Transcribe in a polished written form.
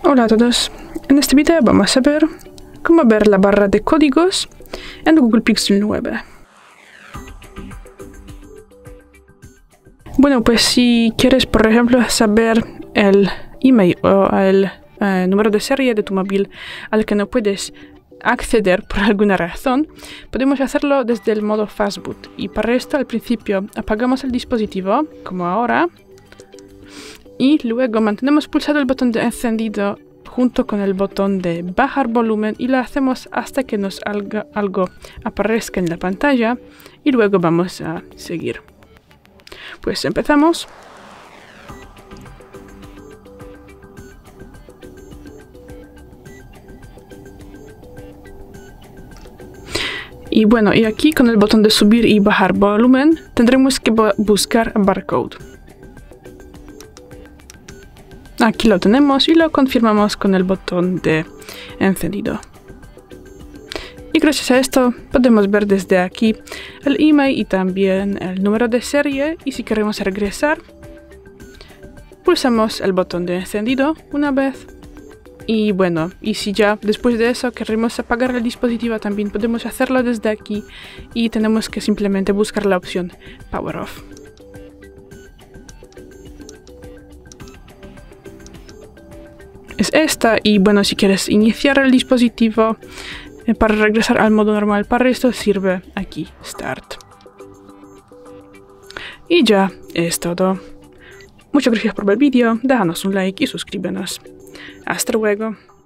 Hola a todos, en este video vamos a ver cómo ver la barra de códigos en Google Pixel 9. Bueno, pues si quieres, por ejemplo, saber el email o el número de serie de tu móvil al que no puedes acceder por alguna razón, podemos hacerlo desde el modo Fastboot. Y para esto, al principio, apagamos el dispositivo, como ahora, y luego mantenemos pulsado el botón de encendido junto con el botón de bajar volumen y lo hacemos hasta que nos algo aparezca en la pantalla y luego vamos a seguir. Pues empezamos. Y bueno, y aquí con el botón de subir y bajar volumen tendremos que buscar barcode. Aquí lo tenemos y lo confirmamos con el botón de encendido. Y gracias a esto podemos ver desde aquí el email y también el número de serie. Y si queremos regresar, pulsamos el botón de encendido una vez. Y bueno, y si ya después de eso queremos apagar el dispositivo, también podemos hacerlo desde aquí y tenemos que simplemente buscar la opción Power Off. Es esta, y bueno, si quieres iniciar el dispositivo para regresar al modo normal, para esto sirve aquí Start. Y ya es todo. Muchas gracias por ver el vídeo, déjanos un like y suscríbenos. Hasta luego.